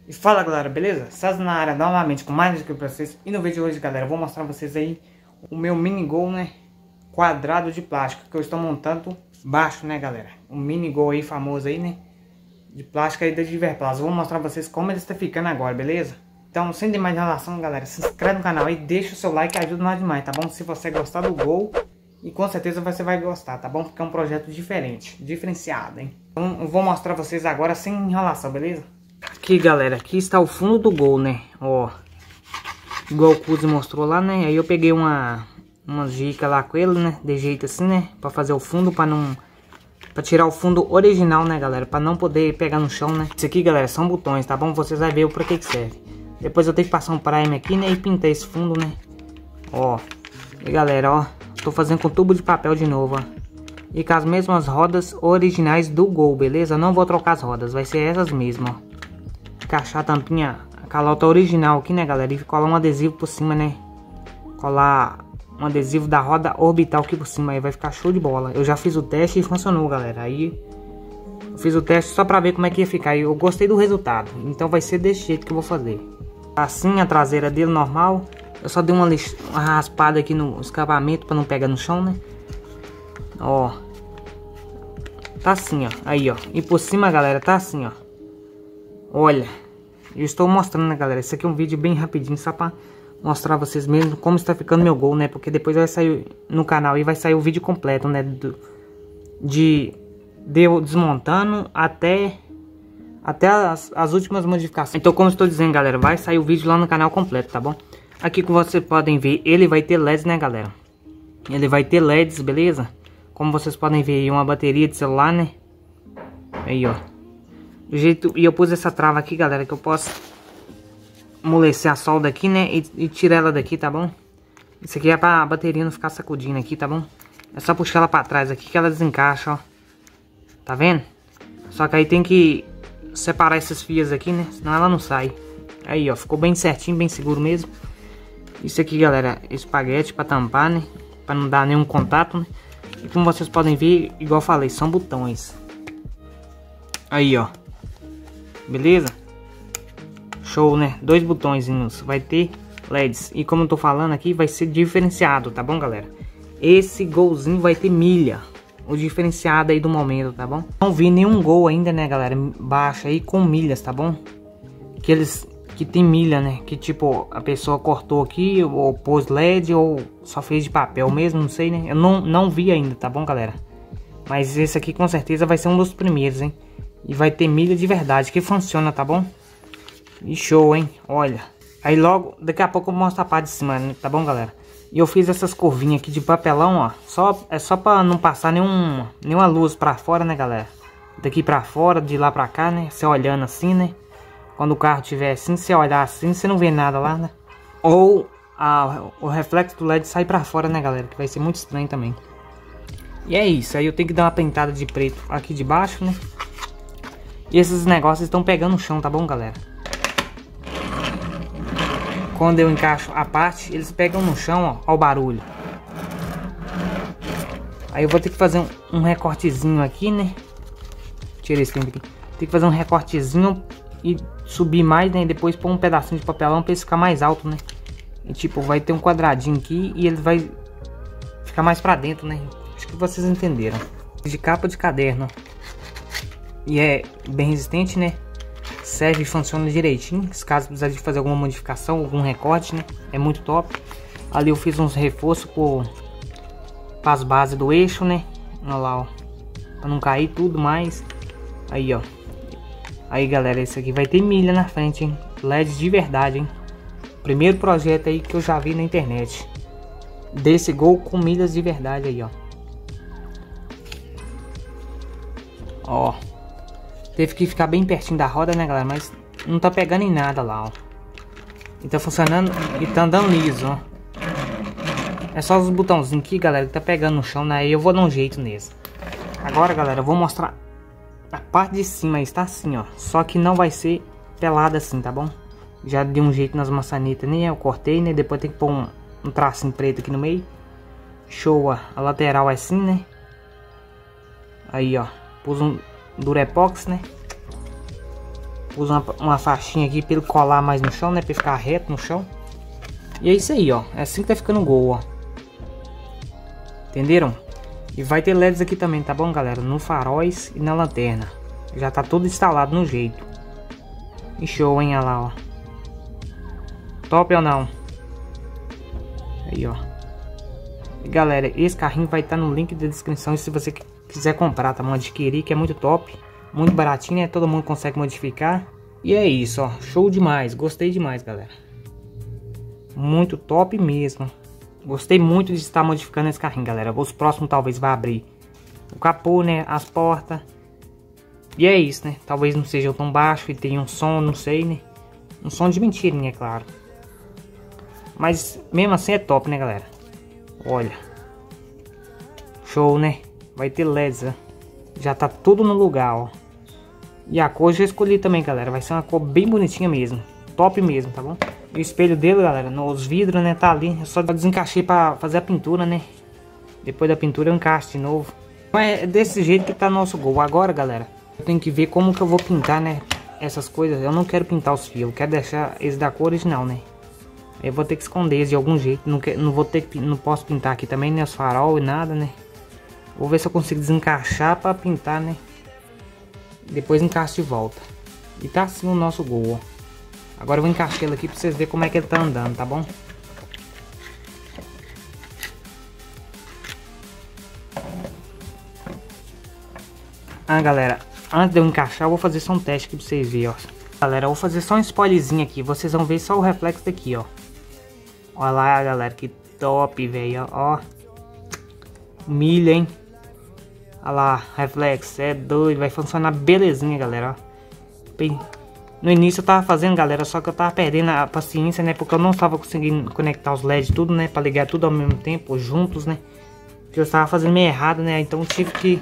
E fala galera, beleza? Saz na área novamente com mais um vídeo pra vocês. E no vídeo de hoje galera, eu vou mostrar pra vocês aí o meu mini gol, né? Quadrado de plástico que eu estou montando baixo, né galera? Um mini gol aí famoso aí, né? De plástico aí da Diverplaza. Vou mostrar pra vocês como ele está ficando agora, beleza? Então sem mais enrolação galera, se inscreve no canal aí, deixa o seu like, ajuda nós demais, tá bom? Se você gostar do gol, e com certeza você vai gostar, tá bom? Porque é um projeto diferente, diferenciado, hein? Então eu vou mostrar pra vocês agora sem enrolação, beleza? Aqui galera, aqui está o fundo do gol, né? Ó, igual o Cuzi mostrou lá, né? Aí eu peguei umas dicas lá com ele, né? De jeito assim, né? Pra fazer o fundo, pra tirar o fundo original, né galera? Pra não poder pegar no chão, né? Isso aqui galera, são botões, tá bom? Vocês vão ver pra que serve. Depois eu tenho que passar um primer aqui, né? E pintar esse fundo, né? Ó, e galera, ó, tô fazendo com tubo de papel de novo, ó. E com as mesmas rodas originais do gol, beleza? Não vou trocar as rodas, vai ser essas mesmas, ó. Encaixar a tampinha, a calota original aqui, né galera? E colar um adesivo por cima, né? Colar um adesivo da roda orbital aqui por cima, aí vai ficar show de bola. Eu já fiz o teste e funcionou, galera. Aí eu fiz o teste só pra ver como é que ia ficar. E eu gostei do resultado, então vai ser desse jeito que eu vou fazer. Assim a traseira dele normal. Eu só dei uma raspada aqui no escapamento pra não pegar no chão, né? Ó, tá assim, ó. Aí, ó. E por cima, galera, tá assim, ó. Olha, eu estou mostrando, né galera, esse aqui é um vídeo bem rapidinho, só pra mostrar a vocês mesmo como está ficando meu gol, né? Porque depois vai sair no canal e vai sair o vídeo completo, né? De eu desmontando até as últimas modificações. Então, como eu estou dizendo, galera, vai sair o vídeo lá no canal completo, tá bom? Aqui que vocês podem ver, ele vai ter LEDs, né galera? Ele vai ter LEDs, beleza? Como vocês podem ver aí, uma bateria de celular, né? Aí, ó. Do jeito, e eu pus essa trava aqui, galera, que eu posso amolecer a solda aqui, né? E tirar ela daqui, tá bom? Isso aqui é pra bateria não ficar sacudindo aqui, tá bom? É só puxar ela pra trás aqui que ela desencaixa, ó. Tá vendo? Só que aí tem que separar esses fios aqui, né? Senão ela não sai. Aí, ó, ficou bem certinho, bem seguro mesmo. Isso aqui, galera, espaguete pra tampar, né? Pra não dar nenhum contato, né? E como vocês podem ver, igual eu falei, são botões. Aí, ó. Beleza? Show, né? Dois botõezinhos. Vai ter LEDs. E como eu tô falando aqui, vai ser diferenciado, tá bom, galera? Esse golzinho vai ter milha. O diferenciado aí do momento, tá bom? Não vi nenhum gol ainda, né, galera? Baixo aí com milhas, tá bom? Que tem milha, né? Que tipo, a pessoa cortou aqui, ou pôs LED, ou só fez de papel mesmo, não sei, né? Eu não vi ainda, tá bom, galera? Mas esse aqui com certeza vai ser um dos primeiros, hein? E vai ter milha de verdade, que funciona, tá bom? E show, hein? Olha. Aí logo, daqui a pouco eu mostro a parte de cima, né? Tá bom, galera? E eu fiz essas curvinhas aqui de papelão, ó. É só pra não passar nenhuma luz pra fora, né, galera? Daqui pra fora, de lá pra cá, né? Você olhando assim, né? Quando o carro tiver assim, você olhar assim, você não vê nada lá, né? Ou o reflexo do LED sai pra fora, né, galera? Que vai ser muito estranho também. E é isso. Aí eu tenho que dar uma pintada de preto aqui de baixo, né? E esses negócios estão pegando no chão, tá bom, galera? Quando eu encaixo a parte, eles pegam no chão, ó o barulho. Aí eu vou ter que fazer um recortezinho aqui, né? Tira esse tempo aqui. Tem que fazer um recortezinho e subir mais, né? E depois pôr um pedacinho de papelão pra ele ficar mais alto, né? E tipo, vai ter um quadradinho aqui e ele vai ficar mais pra dentro, né? Acho que vocês entenderam. De capa de caderno. E é bem resistente, né? Serve e funciona direitinho. Se caso precisar de fazer alguma modificação, algum recorte, né? É muito top. Ali eu fiz uns reforços para as bases do eixo, né? Olha lá, ó. Pra não cair tudo mais. Aí, ó. Aí, galera, esse aqui vai ter milha na frente, hein? LEDs de verdade, hein? Primeiro projeto aí que eu já vi na internet. Desse gol com milhas de verdade aí, ó. Ó. Teve que ficar bem pertinho da roda, né, galera? Mas não tá pegando em nada lá, ó. E tá funcionando e tá andando liso, ó. É só os botãozinhos aqui, galera, que tá pegando no chão, né? Aí eu vou dar um jeito nesse. Agora, galera, eu vou mostrar a parte de cima. Está assim, ó. Só que não vai ser pelada assim, tá bom? Já dei um jeito nas maçanetas, né? Eu cortei, né? Depois tem que pôr um tracinho preto aqui no meio. Show, ó. A lateral é assim, né? Aí, ó. Pus um Durepox, né? Usa uma faixinha aqui pra ele colar mais no chão, né? Pra ele ficar reto no chão. E é isso aí, ó. É assim que tá ficando o Gol, ó. Entenderam? E vai ter LEDs aqui também, tá bom, galera? No faróis e na lanterna. Já tá tudo instalado no jeito. E show, hein? Olha lá, ó. Top ou não? Aí, ó. E, galera, esse carrinho vai estar no link da descrição. E se você quiser comprar, tá bom? Adquirir, que é muito top. Muito baratinho, né? Todo mundo consegue modificar. E é isso, ó. Show demais. Gostei demais, galera. Muito top mesmo. Gostei muito de estar modificando esse carrinho, galera. Os próximos talvez vá abrir o capô, né? As portas. E é isso, né? Talvez não seja tão baixo e tenha um som, não sei, né? Um som de mentirinha, é claro. Mas mesmo assim é top, né, galera? Olha. Show, né? Vai ter LEDs, ó. Já tá tudo no lugar, ó. E a cor eu já escolhi também, galera. Vai ser uma cor bem bonitinha mesmo. Top mesmo, tá bom? E o espelho dele, galera, nos vidros, né, tá ali. Eu só desencaixei pra fazer a pintura, né? Depois da pintura eu encaixo de novo. Mas é desse jeito que tá nosso Gol. Agora, galera, eu tenho que ver como que eu vou pintar, né? Essas coisas. Eu não quero pintar os fios. Eu quero deixar eles da cor original, né? Eu vou ter que esconder eles de algum jeito. Não posso pintar aqui também, né? Os farol e nada, né? Vou ver se eu consigo desencaixar pra pintar, né? Depois encaixo de volta. E tá assim o nosso Gol, ó. Agora eu vou encaixar ele aqui pra vocês verem como é que ele tá andando, tá bom? Ah, galera, antes de eu encaixar, eu vou fazer só um teste aqui pra vocês verem, ó. Galera, eu vou fazer só um spoilerzinho aqui. Vocês vão ver só o reflexo daqui, ó. Olha lá, galera, que top, velho, ó. Milha, hein? Olha lá, reflexo, é doido. Vai funcionar belezinha, galera, ó. No início eu tava fazendo, galera, só que eu tava perdendo a paciência, né? Porque eu não tava conseguindo conectar os LEDs tudo, né? Pra ligar tudo ao mesmo tempo, juntos, né? Porque eu tava fazendo meio errado, né? Então eu tive que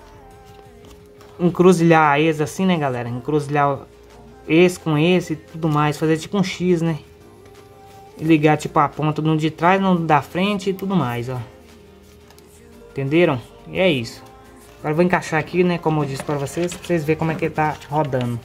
encruzilhar eles assim, né, galera? Encruzilhar esse com esse e tudo mais. Fazer tipo um X, né? E ligar tipo a ponta no de trás, no da frente e tudo mais, ó. Entenderam? E é isso. Agora eu vou encaixar aqui, né? Como eu disse pra vocês verem como é que ele tá rodando.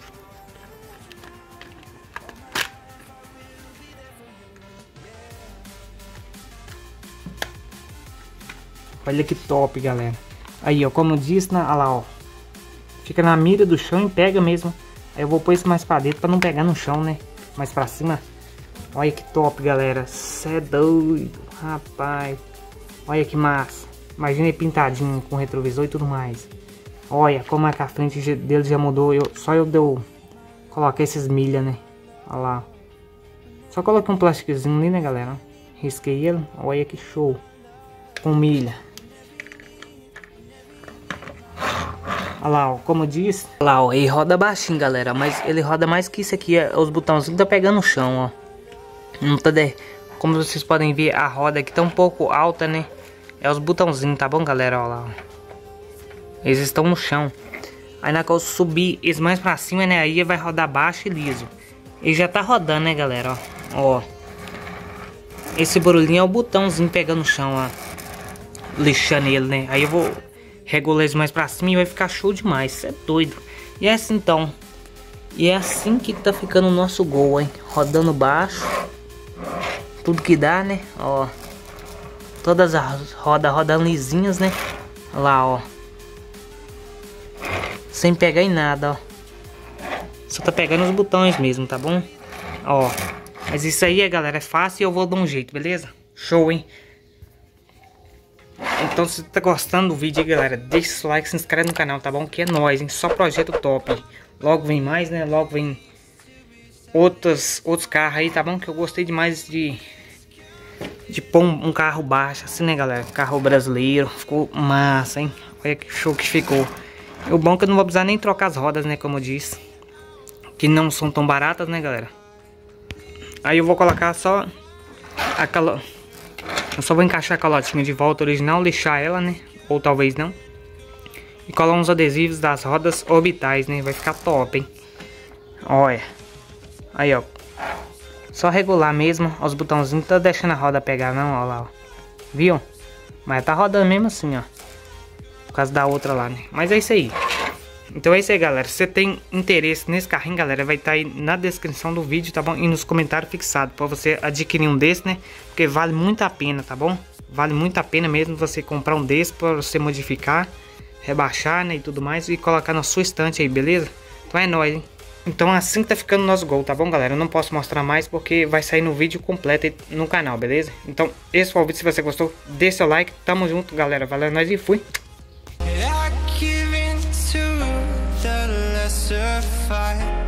Olha que top, galera. Aí, ó, como eu disse, né? Olha lá, ó. Fica na mira do chão e pega mesmo. Aí eu vou pôr isso mais pra dentro pra não pegar no chão, né? Mais pra cima. Olha que top, galera. Cê é doido, rapaz. Olha que massa. Imagina ele pintadinho com retrovisor e tudo mais. Olha como é que a frente dele já mudou. Só eu coloquei esses milha, né? Olha lá. Só coloquei um plastiquezinho ali, né, galera? Risquei ele. Olha que show. Com milha. Olha lá, ó, como eu disse. Olha lá, ó, ele roda baixinho, galera. Mas ele roda mais que isso aqui. Os botãozinhos tá pegando no chão, ó. Não tá como vocês podem ver, a roda aqui tá um pouco alta, né? É os botãozinhos, tá bom, galera? Olha lá, ó. Eles estão no chão. Aí na hora que eu subir eles mais pra cima, né? Aí vai rodar baixo e liso. Ele já tá rodando, né, galera? Ó. Esse barulhinho é o botãozinho pegando no chão, ó. Lixando ele, né? Aí eu vou regular eles mais pra cima e vai ficar show demais. Isso é doido. E é assim então. E é assim que tá ficando o nosso Gol, hein? Rodando baixo. Tudo que dá, né? Ó. Todas as rodas rodando lisinhas, né? Olha lá, ó. Sem pegar em nada, ó. Só tá pegando os botões mesmo, tá bom? Ó. Mas isso aí, galera, é fácil e eu vou dar um jeito, beleza? Show, hein? Então, se você tá gostando do vídeo aí, galera, deixa seu like, se inscreve no canal, tá bom? Que é nóis, hein? Só projeto top. Logo vem mais, né? Logo vem outros carros aí, tá bom? Que eu gostei demais de pôr um carro baixo, assim, né, galera? Carro brasileiro. Ficou massa, hein? Olha que show que ficou. E o bom é que eu não vou precisar nem trocar as rodas, né? Como eu disse. Que não são tão baratas, né, galera? Aí eu vou colocar só aquela... Eu só vou encaixar a calotinha de volta original, lixar ela, né? Ou talvez não. E colar uns adesivos das rodas orbitais, né? Vai ficar top, hein? Olha. Aí, ó. Só regular mesmo. Os botãozinhos não tá deixando a roda pegar, não. Olha lá, ó. Viu? Mas tá rodando mesmo assim, ó. Por causa da outra lá, né? Mas é isso aí. Então é isso aí, galera. Se você tem interesse nesse carrinho, galera, vai estar aí na descrição do vídeo, tá bom? E nos comentários fixados para você adquirir um desse, né? Porque vale muito a pena, tá bom? Vale muito a pena mesmo você comprar um desse para você modificar, rebaixar, né, e tudo mais, e colocar na sua estante aí, beleza? Então é nóis, hein? Então assim que tá ficando o nosso gol, tá bom, galera? Eu não posso mostrar mais porque vai sair no vídeo completo aí no canal, beleza? Então esse foi o vídeo. Se você gostou, deixa seu like. Tamo junto, galera. Valeu, nós e fui! Fight